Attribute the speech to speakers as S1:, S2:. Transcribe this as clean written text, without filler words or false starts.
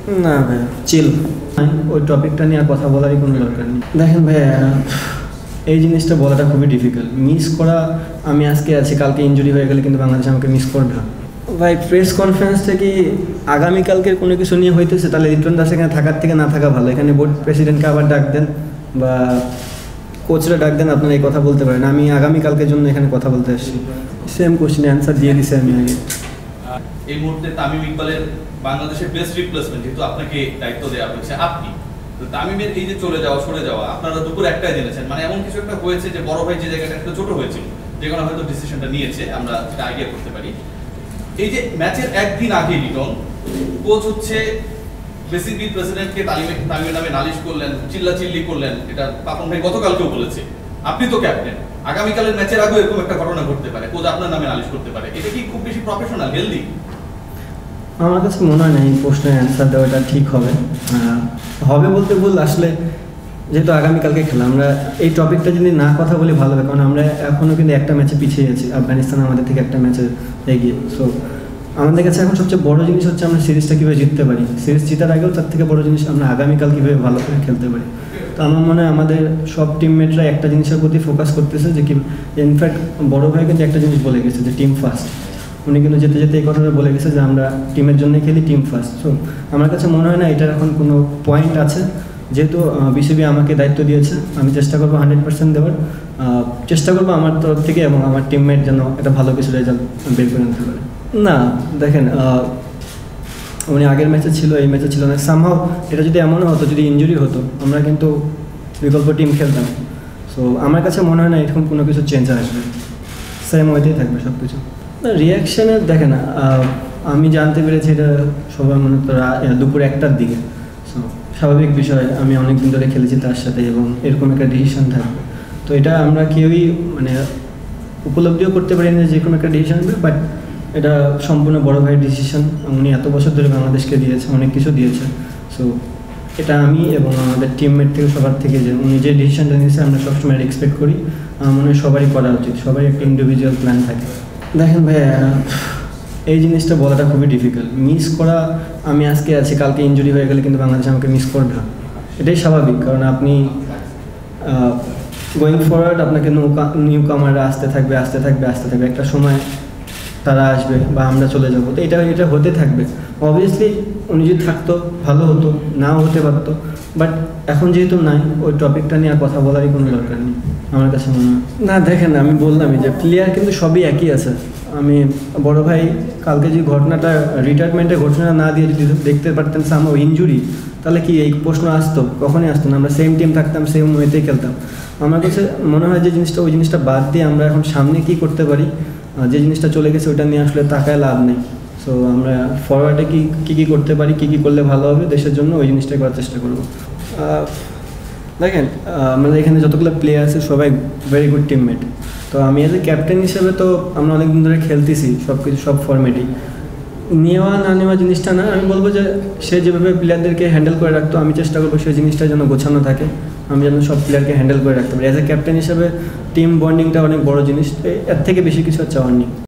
S1: না ভাইয়া চিল, ওই টপিকটা নিয়ে আর কথা বলারই কোনো দরকার নেই। দেখেন ভাইয়া, এই জিনিসটা বলাটা খুবই ডিফিকাল্ট। মিস করা, আমি আজকে আছি, কালকে ইনজুরি হয়ে গেলে কিন্তু বাংলাদেশ আমাকে মিস করবে না ভাই। প্রেস কনফারেন্স থেকে আগামীকালকের কোনো কিছু নিয়ে হইতেছে, তাহলে রিটন দাস এখানে থাকার থেকে না থাকা ভালো। এখানে বোর্ড প্রেসিডেন্টকে আবার ডাক দেন বা কোচরা ডাক দেন, আপনারা এই কথা বলতে পারেন। আমি আগামীকালকের জন্য এখানে কথা বলতে আসছি। সেম কোশ্চেন অ্যান্সার দিয়ে দিছি আমি আগে।
S2: এই মুহূর্তে তামিম ইকবালের বাংলাদেশের বেস্ট রিপ্লেসমেন্ট, যেহেতু আপনাকে দায়িত্ব দেওয়া হয়েছে, আপনি তো তামিমের এই যে চলে যাওয়া সরে যাওয়া, আপনারা দুপুর একটাই জেনেছেন, মানে এমন কিছু একটা হয়েছে যে বড় ভাই যে জায়গাটা একটু ছোট হয়েছিল, যে কোনো হয়তো ডিসিশনটা নিয়েছে, আমরা সেটা আইডিয়া করতে পারি। এই যে ম্যাচের একদিন আগে লিটন কোচ হচ্ছে বিসিবি প্রেসিডেন্টকে তামিমের নামে নালিশ করলেন, চিল্লাচিল্লি করলেন, এটা পাপন ভাই গতকালকেও বলেছে। আপনি তো ক্যাপ্টেন, আগামীকালের ম্যাচের আগেও এরকম একটা ঘটনা ঘটতে পারে, কোচ আপনার নামে নালিশ করতে পারে, এটা কি খুব বেশি প্রফেশনাল, হেলদি?
S1: আমার কাছে মনে হয় না এই প্রশ্নের অ্যান্সার দেওয়াটা ঠিক হবে। হবে বলতে ভুল, আসলে যেহেতু আগামীকালকে খেলা, আমরা এই টপিকটা যদি না কথা বলি ভালো হবে, কারণ আমরা এখনও কিন্তু একটা ম্যাচে পিছিয়ে আছি। আফগানিস্তান আমাদের থেকে একটা ম্যাচে এগিয়ে। সো আমাদের কাছে এখন সবচেয়ে বড় জিনিস হচ্ছে আমরা সিরিজটা কীভাবে জিততে পারি। সিরিজ জিতার আগেও তার থেকে বড় জিনিস আমরা আগামীকাল কীভাবে ভালো করে খেলতে পারি। তো আমার মনে হয় আমাদের সব টিমমেটরা একটা জিনিসের প্রতি ফোকাস করতেছে, যে কি ইনফ্যাক্ট বড় ভাই কিন্তু একটা জিনিস বলে গেছে যে টিম ফার্স্ট। উনি কিন্তু যেতে যেতে এই কথাটা বলে গেছে যে আমরা টিমের জন্য খেলি, টিম ফার্স্ট। সো আমার কাছে মনে হয় না এটার এখন কোনো পয়েন্ট আছে। যেহেতু বিসিবি আমাকে দায়িত্ব দিয়েছে, আমি চেষ্টা করবো 100% দেওয়ার, চেষ্টা করবো আমার তরফ থেকে, এবং আমার টিমমেট যেন একটা ভালো কিছু রেজাল্ট বের করে আনতে পারে। না দেখেন, উনি আগের ম্যাচে ছিল, এই ম্যাচে ছিল না। সামহাও এটা যদি এমনও হতো, যদি ইনজুরি হতো, আমরা কিন্তু বিকল্প টিম খেলতাম। সো আমার কাছে মনে হয় না এরকম কোনো কিছু চেঞ্জ আসবে, সেম ওয়েতেই থাকবে সব কিছু। না রিয়াকশানে দেখেন, আমি জানতে পেরেছি এটা সবার মনে তো দুপুর 1টার দিকে। সো স্বাভাবিক বিষয়, আমি অনেক দিন ধরে খেলেছি তার সাথে, এবং এরকম একটা ডিসিশন থাকবে। তো এটা আমরা কেউই মানে উপলব্ধিও করতে পারি না যে কোনো একটা ডিসিশন হবে, বাট এটা সম্পূর্ণ বড় ভাইয়ের ডিসিশন। উনি এত বছর ধরে বাংলাদেশকে দিয়েছে, অনেক কিছু দিয়েছে। সো এটা আমি এবং আমাদের টিমমেট থেকে সবার থেকে যে উনি যে ডিসিশনটা নিয়েছে আমরা সবসময় এক্সপেক্ট করি। আমার মনে হয় সবারই করা উচিত, সবারই একটা ইন্ডিভিজুয়াল প্ল্যান থাকে। দেখেন ভাইয়া, এই জিনিসটা বলাটা খুবই ডিফিকাল্ট। মিস করা, আমি আজকে আছি, কালকে ইনজুরি হয়ে গেলে কিন্তু বাংলাদেশ আমাকে মিস করবে না, এটাই স্বাভাবিক। কারণ আপনি গোয়িং ফরওয়ার্ড, আপনাকে নিউ কামাররা আসতে থাকবে, একটা সময় তারা আসবে বা আমরা চলে যাবো। তো এটা হতে থাকবে। অবভিয়াসলি উনি যদি থাকতো ভালো হতো, নাও হতে পারতো, বাট এখন যেহেতু নাই, ওই টপিকটা নিয়ে আর কথা বলারই কোনো দরকার নেই আমার কাছে মনে হয়। না দেখেন, আমি বললামই যে প্লেয়ার কিন্তু সবই একই আছে। আমি বড় ভাই কালকে যে ঘটনাটা, রিটায়ারমেন্টের ঘটনা না দিয়ে যদি দেখতে পারতেন সামহাও ইনজুরি, তাহলে কি এই প্রশ্ন আসতো? কখনই আসতো না। আমরা সেম টিম থাকতাম, সেম ওয়েতেই খেলতাম। আমার কাছে মনে হয় যে জিনিসটা, ওই জিনিসটা বাদ দিয়ে আমরা এখন সামনে কী করতে পারি, যে জিনিসটা চলে গেছে ওটা নিয়ে আসলে তাকায় লাভ নেই। সো আমরা ফরওয়ার্ডে কী করতে পারি, কী করলে ভালো হবে দেশের জন্য, ওই জিনিসটাই করার চেষ্টা করবো। দেখেন, আমাদের এখানে যতগুলো প্লেয়ার আছে সবাই ভেরি গুড টিমমেট। তো আমি এজ এ ক্যাপ্টেন হিসেবে তো আমরা অনেক দিন ধরে খেলতেছি, সব ফর্মেটই নেওয়া না নেওয়া জিনিসটা না। আমি বলবো যে সে যেভাবে প্লেয়ারদেরকে হ্যান্ডেল করে রাখতো, আমি চেষ্টা করবো সেই জিনিসটা যেন গোছানো থাকে, আমি যেন সব প্লেয়ারকে হ্যান্ডেল করে রাখতে পারি। অ্যাজ এ ক্যাপ্টেন হিসেবে টিম বন্ডিংটা অনেক বড় জিনিস, এর থেকে বেশি কিছু চাওয়ার নেই।